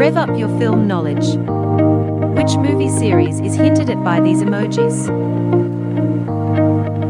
Rev up your film knowledge. Which movie series is hinted at by these emojis?